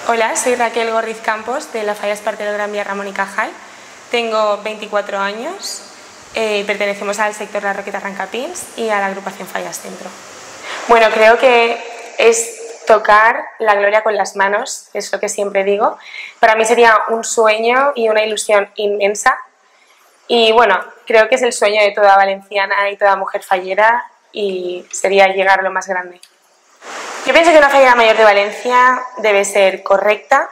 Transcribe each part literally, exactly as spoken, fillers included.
Hola, soy Raquel Gorriz Campos de la Falla Espartero Gran Vía Ramón y Cajal. Tengo veinticuatro años eh, y pertenecemos al sector La Roqueta Rancapins y a la agrupación Fallas Centro. Bueno, creo que es tocar la gloria con las manos, es lo que siempre digo. Para mí sería un sueño y una ilusión inmensa. Y bueno, creo que es el sueño de toda valenciana y toda mujer fallera y sería llegar a lo más grande. Yo pienso que una fallera mayor de Valencia debe ser correcta,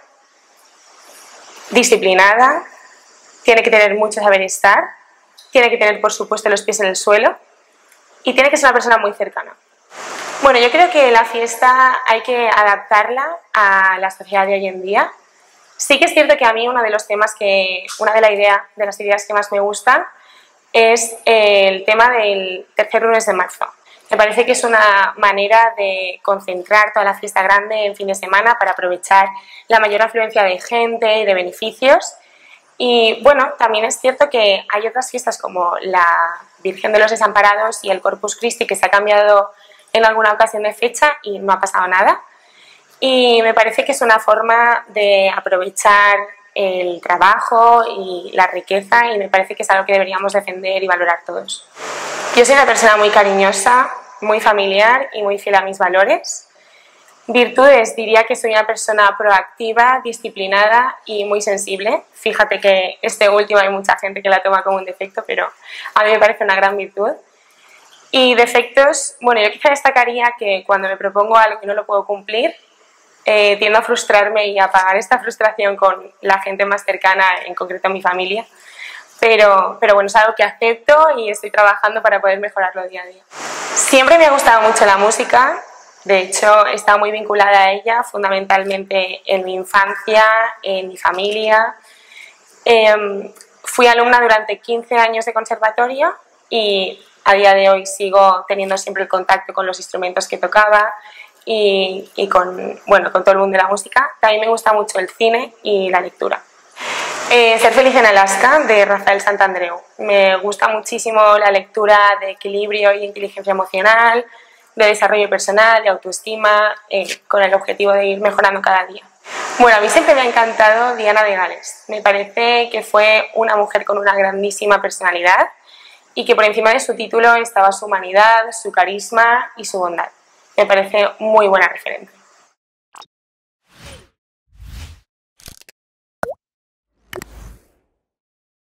disciplinada, tiene que tener mucho saber estar, tiene que tener, por supuesto, los pies en el suelo y tiene que ser una persona muy cercana. Bueno, yo creo que la fiesta hay que adaptarla a la sociedad de hoy en día. Sí que es cierto que a mí uno de los temas que, una de, la idea, de las ideas que más me gustan es el tema del tercer lunes de marzo. Me parece que es una manera de concentrar toda la fiesta grande en fin de semana para aprovechar la mayor afluencia de gente y de beneficios. Y bueno, también es cierto que hay otras fiestas como la Virgen de los Desamparados y el Corpus Christi que se ha cambiado en alguna ocasión de fecha y no ha pasado nada. Y me parece que es una forma de aprovechar el trabajo y la riqueza y me parece que es algo que deberíamos defender y valorar todos. Yo soy una persona muy cariñosa, muy familiar y muy fiel a mis valores. Virtudes, diría que soy una persona proactiva, disciplinada y muy sensible. Fíjate que este último hay mucha gente que la toma como un defecto, pero a mí me parece una gran virtud. Y defectos, bueno, yo quizá destacaría que cuando me propongo algo y no lo puedo cumplir, eh, tiendo a frustrarme y a pagar esta frustración con la gente más cercana, en concreto mi familia. Pero, pero bueno, es algo que acepto y estoy trabajando para poder mejorarlo día a día. Siempre me ha gustado mucho la música, de hecho he estado muy vinculada a ella, fundamentalmente en mi infancia, en mi familia. Eh, fui alumna durante quince años de conservatorio y a día de hoy sigo teniendo siempre el contacto con los instrumentos que tocaba y, y con, bueno, con todo el mundo de la música. También me gusta mucho el cine y la lectura. Eh, Ser feliz en Alaska, de Rafael Santandreu. Me gusta muchísimo la lectura de equilibrio y inteligencia emocional, de desarrollo personal, de autoestima, eh, con el objetivo de ir mejorando cada día. Bueno, a mí siempre me ha encantado Diana de Gales. Me parece que fue una mujer con una grandísima personalidad y que por encima de su título estaba su humanidad, su carisma y su bondad. Me parece muy buena referente.